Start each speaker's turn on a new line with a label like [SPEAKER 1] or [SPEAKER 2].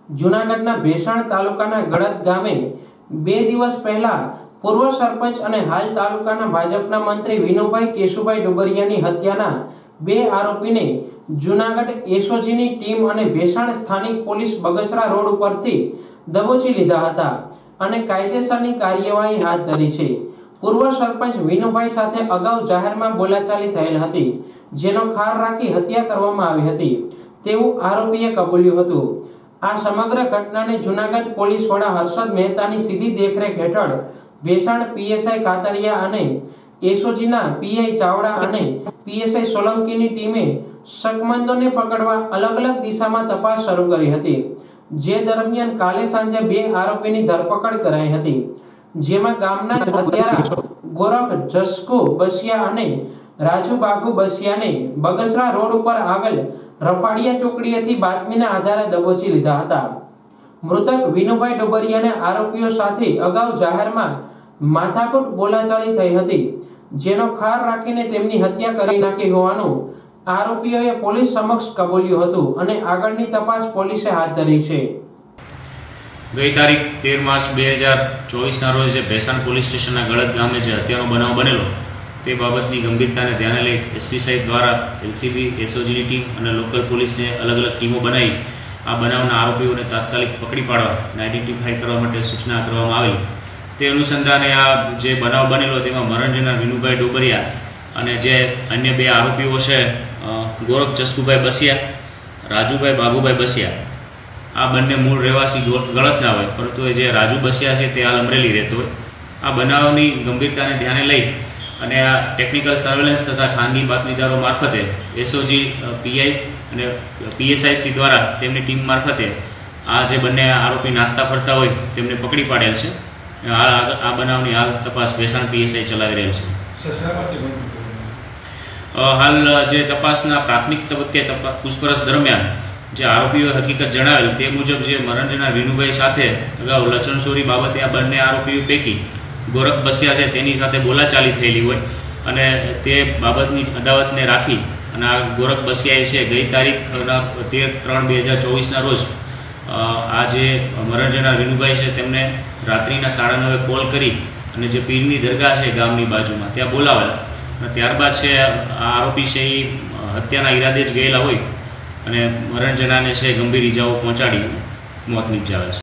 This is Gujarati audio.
[SPEAKER 1] જૂનાગઢના ભેસાણ તાલુકાના ગળત ગામે 2 દિવસ પહેલા પૂર્વ સરપંચ અને હાલ તાલુકાના ભાજપના મંત્રી વિનુભાઈ કેશુભાઈ ડોબરિયાની હત્યાના 2 આરોપીને જૂનાગઢ એસઓજીની ટીમ અને ભેસાણ સ્થાનિક પોલીસ બગસરા રોડ ઉપરથી દબોચી લીધા હતા અને કાયદેસરની કાર્યવાહી હાથ ધરી છે। પૂર્વ સરપંચ વિનુભાઈ સાથે અગાઉ જાહેરમાં બોલાચાલી થયેલ હતી, જેનો ખાર રાખી હત્યા કરવામાં આવી હતી તેવું આરોપીએ કબૂલ્યું હતું। આ સમગ્ર ઘટનાને જૂનાગઢ પોલીસ વડા હર્ષદ મહેતાની સીધી દેખરેખ હેઠળ ભેસાણ પીએસઆઈ કાતરિયા અને એસઓજીના પીઆઈ ચાવડા અને પીએસઆઈ સોલંકીની ટીમે શકમંદોને પકડવા અલગ અલગ દિશામાં તપાસ શરૂ કરી હતી, જે દરમિયાન કાલે સાંજે 2 આરોપીની ધરપકડ કરાઈ હતી, જેમાં ગામના જ હત્યારા ગોરખ જસકુ બસિયા અને રાજુ બાગુ બસિયાને બગસરા રોડ ઉપર આવેલ રફાડિયા ચોકડીએથી બાતમીના આધારે દબોચી લીધા હતા। મૃતક વિનુભાઈ ડોબરિયાને આરોપીઓ સાથે અગાઉ જાહેરમાં માથાકૂટ બોલાચાલી થઈ હતી, જેનો ખાર રાખીને તેમની હત્યા કરી નાખી હોવાનું આરોપીઓએ પોલીસ સમક્ષ કબૂલ્યું હતું અને આગળની તપાસ પોલીસે હાથ ધરી છે।
[SPEAKER 2] ગઈ તારીખ 13 માર્ચ 2024 ના રોજ ભેસાણ પોલીસ સ્ટેશનના ગળત ગામે જે હત્યાનો બનાવ બનેલો તે બાબતની ગંભીરતાને ધ્યાને લઈ એસપી સાહેબ દ્વારા એલસીબી એસઓજીની ટીમ અને લોકલ પોલીસને અલગ અલગ ટીમો બનાવી આ બનાવના આરોપીઓને તાત્કાલિક પકડી પાડવા અને આઈડેન્ટિફાઈ કરવા માટે સૂચના કરવામાં આવેલી। તે અનુસંધાને આ જે બનાવ બનેલો તેમાં મરણ જનાર વિનુભાઈ ડોબરિયા અને જે અન્ય 2 આરોપીઓ છે ગોરખ જસકુભાઈ બસિયા, રાજુભાઈ બાગુભાઈ બસિયા, આ બંને મૂળ રહેવાસી ગળતના હોય, પરંતુ જે રાજુ બસિયા છે તે હાલ અમરેલી રહેતો હોય। આ બનાવની ગંભીરતાને ધ્યાને લઈ અને આ ટેકનિકલ સર્વેલન્સ તથા ખાનગી બાતમીદારો મારફતે એસઓજી પીઆઈ અને પીએસઆઈ દ્વારા તેમની ટીમ મારફતે આ જે બંને આરોપી નાસ્તા ફરતા હોય તેમને પકડી પાડેલ છે। આ બનાવની હાલ તપાસ ભેસાણ પીએસઆઈ ચલાવી રહેલ છે। હાલ જે તપાસના પ્રાથમિક તબક્કે પૂછપરછ દરમિયાન જે આરોપીઓએ હકીકત જણાવેલ તે મુજબ જે મરણ જનાર વિનુભાઈ સાથે અગાઉ લચણસોરી બાબતે આ બંને આરોપીઓ પૈકી ગોરખ બસિયા છે તેની સાથે બોલાચાલી થયેલી હોય અને તે બાબતની અદાવતને રાખી અને આ ગોરખ બસિયાએ છે ગઈ તારીખ 13/3/2024 ના રોજ આ જે મરણ જનાર વિનુભાઈ છે તેમને રાત્રિના 9:30 કોલ કરી અને જે પીરની દરગાહ છે ગામની બાજુમાં ત્યાં બોલાવેલા અને ત્યારબાદ છે આ આરોપી છે એ હત્યાના ઈરાદે જ ગયેલા હોય અને મરણ જનારને છે ગંભીર ઈજાઓ પહોંચાડી મોત નિપજાવેલ છે।